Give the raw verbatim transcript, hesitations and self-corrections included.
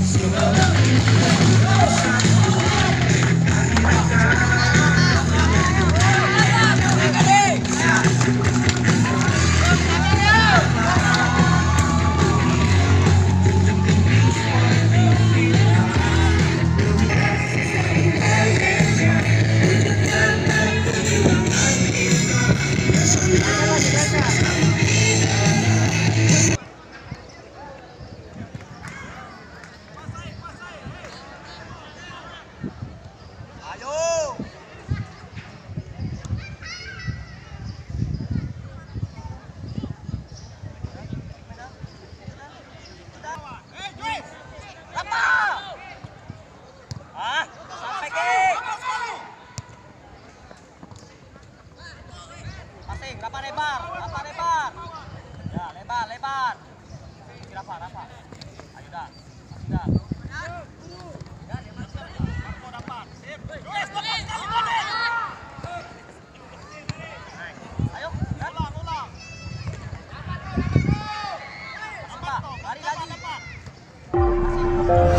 Rafa lebar, Rafa lebar. Ya, lebar, lebar. Rafa, Rafa. Ayo dah. Masih dah. Ya, dia masih Rafa dapat. Sip. Yes, dapat sekali balik. Ayo, ulang, ulang. Dapat, lari lagi. Masih.